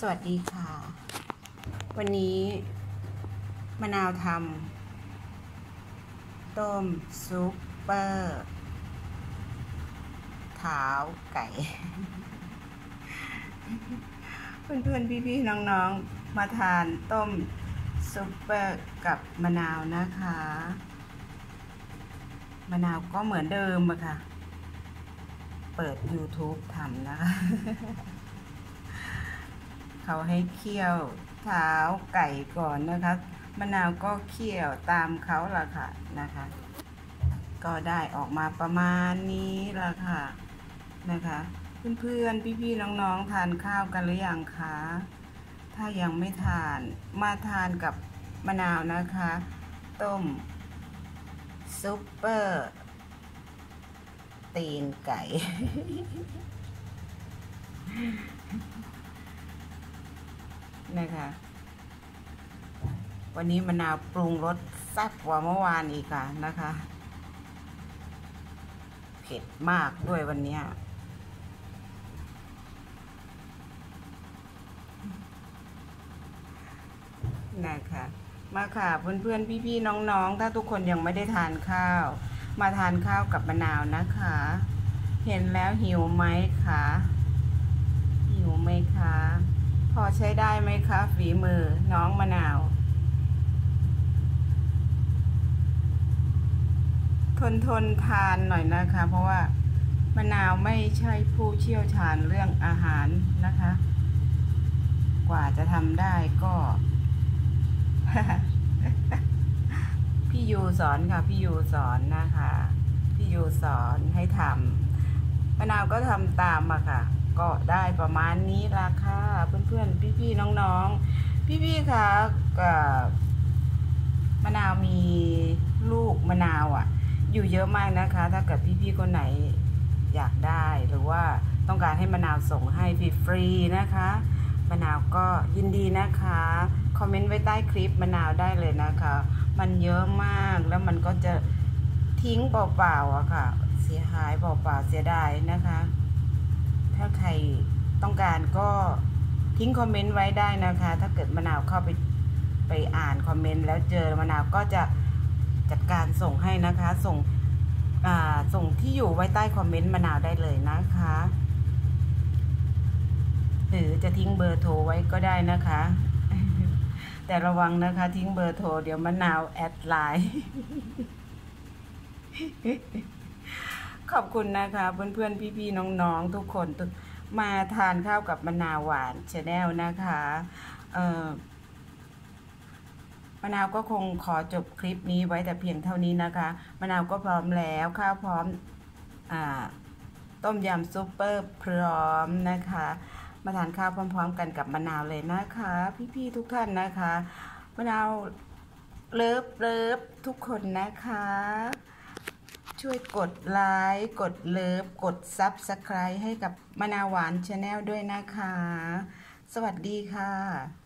สวัสดีค่ะวันนี้มะนาวทำต้มซุปเปอร์เท้าไก่เพื่อนๆพี่ๆน้องๆมาทานต้มซุปเปอร์กับมะนาวนะคะมะนาวก็เหมือนเดิมอะค่ะเปิด YouTube ทำนะคะเขาให้เคี่ยวเท้าไก่ก่อนนะคะมะนาวก็เคี่ยวตามเขาล่ะค่ะนะคะก็ได้ออกมาประมาณนี้ล่ะค่ะนะคะเพื่อนๆพี่ๆน้องๆทานข้าวกันหรือยังคะถ้ายังไม่ทานมาทานกับมะนาวนะคะต้มซุปเปอร์ตีนไก่นะคะวันนี้มะนาวปรุงรสแซ่บกว่าเมื่อวานอีกค่ะนะคะเผ็ดมากด้วยวันนี้นะคะมาค่ะเพื่อนๆพี่ๆน้องๆถ้าทุกคนยังไม่ได้ทานข้าวมาทานข้าวกับมะนาวนะคะเห็นแล้วหิวไหมคะหิวไหมคะพอใช้ได้ไหมคะฝีมือน้องมะนาวทนทานหน่อยนะคะเพราะว่ามะนาวไม่ใช่ผู้เชี่ยวชาญเรื่องอาหารนะคะกว่าจะทำได้ก็ พี่ยูสอนค่ะพี่ยูสอนนะคะพี่ยูสอนให้ทำมะนาวก็ทำตามมาค่ะก็ได้ประมาณนี้ละค่ะเพื่อนๆพี่ๆน้องๆพี่ๆค่ะมะนาวมีลูกมะนาวอยู่เยอะมากนะคะถ้าเกิดพี่ๆคนไหนอยากได้หรือว่าต้องการให้มะนาวส่งให้ฟรีๆนะคะมะนาวก็ยินดีนะคะคอมเมนต์ไว้ใต้คลิปมะนาวได้เลยนะคะมันเยอะมากแล้วมันก็จะทิ้งเปล่าๆอะค่ะเสียหายเปล่าๆเสียดายนะคะถ้าใครต้องการก็ทิ้งคอมเมนต์ไว้ได้นะคะถ้าเกิดมะนาวเข้าไปอ่านคอมเมนต์แล้วเจอมะนาวก็จะจัดการส่งให้นะคะส่งที่อยู่ไว้ใต้คอมเมนต์มะนาวได้เลยนะคะหรือจะทิ้งเบอร์โทรไว้ก็ได้นะคะแต่ระวังนะคะทิ้งเบอร์โทรเดี๋ยวมะนาวแอดไลน์ขอบคุณนะคะเพื่อนๆพี่ๆน้องๆทุกคนมาทานข้าวกับมะนาวหวานชาแนลนะคะมะนาวก็คงขอจบคลิปนี้ไว้แต่เพียงเท่านี้นะคะมะนาวก็พร้อมแล้วข้าวพร้อมต้มยำซุปเปอร์พร้อมนะคะมาทานข้าวพร้อมๆกันกับมะนาวเลยนะคะพี่ๆทุกท่านนะคะมะนาวเลิฟทุกคนนะคะช่วยกดไลค์กดเลิฟกดซับสไครบ์ให้กับมะนาวหวานชาแนลด้วยนะคะสวัสดีค่ะ